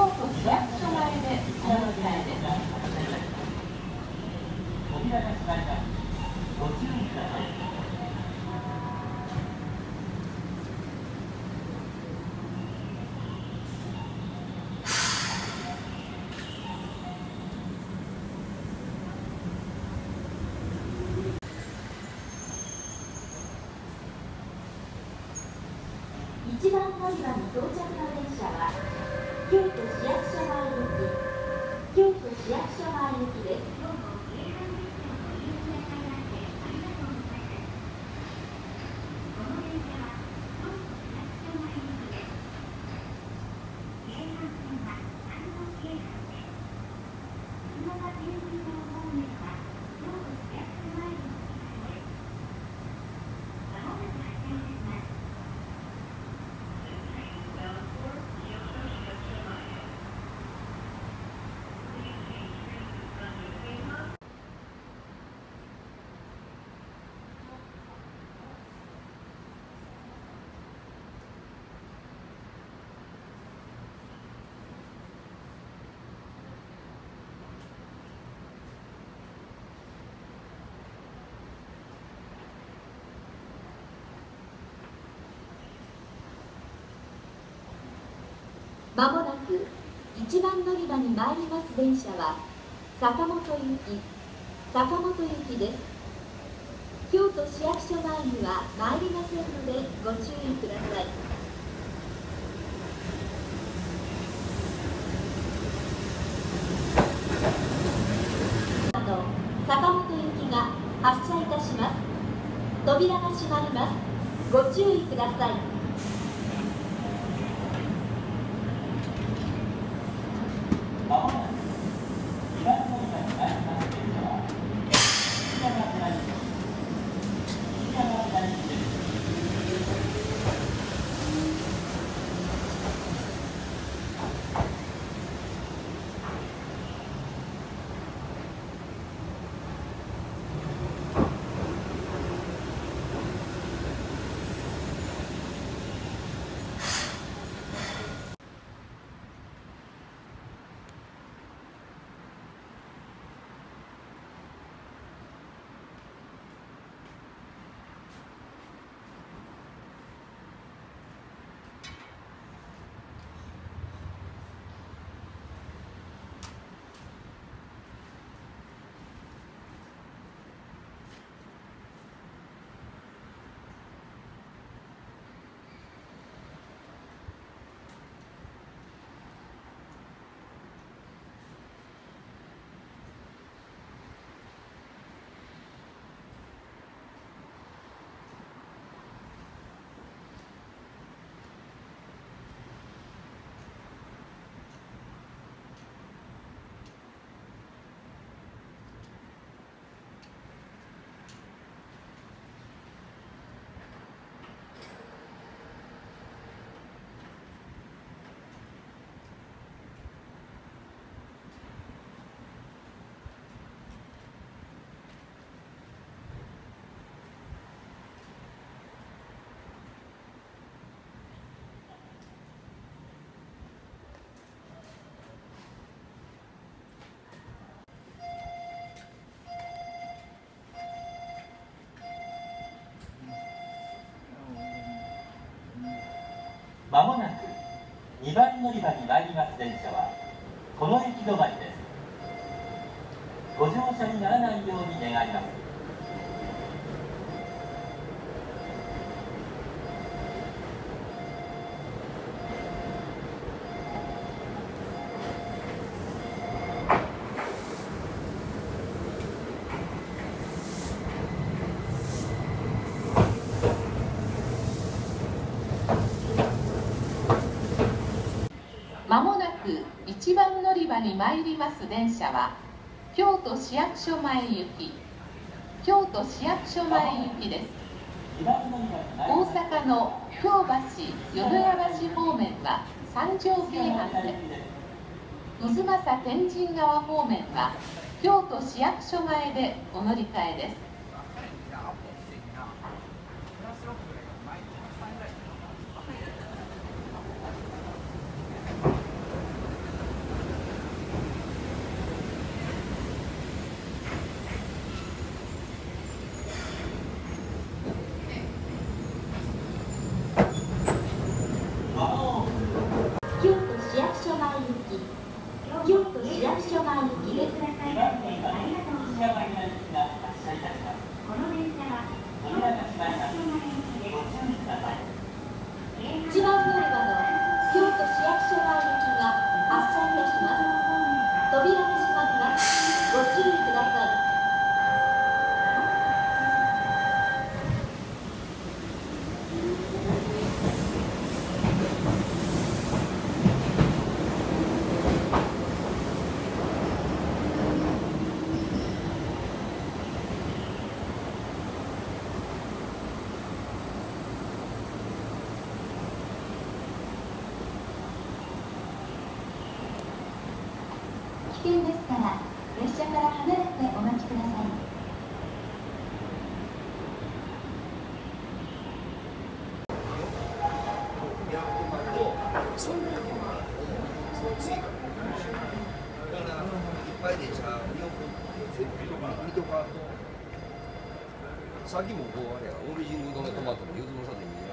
都市役所前でお乗り換えです。 扉が閉まります。ご注意ください。 1番乗り場に到着の電車は京都市役所前行き、京都市役所前行きです。まもなく1番乗り場に参ります電車は坂本行きです。京都市役所前には参りませんのでご注意ください。坂本行きが発車いたします。扉が閉まります。ご注意ください。 まもなく2番乗り場に参ります電車は扉が左です。まもなく2番乗り場に参ります電車はこの駅止まりです。ご乗車にならないように願います。 まもなく1番乗り場に参ります電車は京都市役所前行き、京都市役所前行きです。大阪の京橋淀屋橋方面は三条京阪で、渦政天神川方面は京都市役所前でお乗り換えです。 険ですから列車から離れてお待ちください。 さっきもこうあれや、オリジングのトマトのゆずのさで